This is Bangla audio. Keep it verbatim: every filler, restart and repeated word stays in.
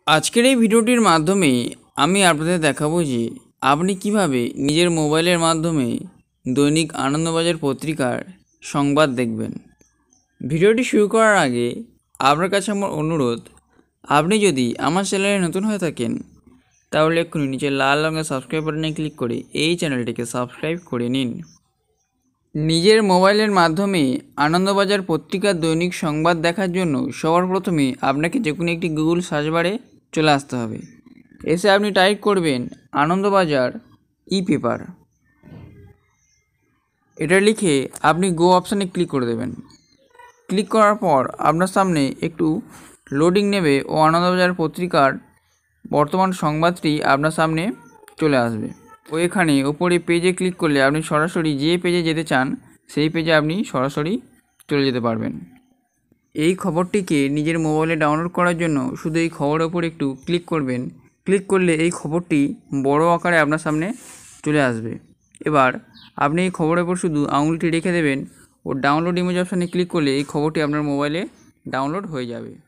আজকের এই ভিডিওটির মাধ্যমে আমি আপনাদের দেখাবো যে আপনি কিভাবে নিজের মোবাইলের মাধ্যমে দৈনিক আনন্দবাজার পত্রিকার সংবাদ দেখবেন। ভিডিওটি শুরু করার আগে আপনার কাছে আমার অনুরোধ, আপনি যদি আমার চ্যানেলে নতুন হয়ে থাকেন তাহলে এক্ষুনি নিচে লাল রঙের সাবস্ক্রাইব বাটনে ক্লিক করে এই চ্যানেলটিকে সাবস্ক্রাইব করে নিন। নিজের মোবাইলের মাধ্যমে আনন্দবাজার পত্রিকার দৈনিক সংবাদ দেখার জন্য সবার প্রথমে আপনাকে যে কোনো একটি গুগল সার্চ বারে চলে আসতে হবে। এসে আপনি টাইপ করবেন আনন্দবাজার ই পেপার। এটা লিখে আপনি গো অপশানে ক্লিক করে দেবেন। ক্লিক করার পর আপনার সামনে একটু লোডিং নেবে ও আনন্দবাজার পত্রিকার বর্তমান সংবাদটি আপনার সামনে চলে আসবে। ও এখানে ওপরে পেজে ক্লিক করলে আপনি সরাসরি যে পেজে যেতে চান সেই পেজে আপনি সরাসরি চলে যেতে পারবেন। এই খবরটিকে নিজের মোবাইলে ডাউনলোড করার জন্য শুধু এই খবরের ওপর একটু ক্লিক করবেন। ক্লিক করলে এই খবরটি বড় আকারে আপনার সামনে চলে আসবে। এবার আপনি এই খবরের ওপর শুধু আঙুলটি রেখে দেবেন ও ডাউনলোড ইমেজ অপশানে ক্লিক করলে এই খবরটি আপনার মোবাইলে ডাউনলোড হয়ে যাবে।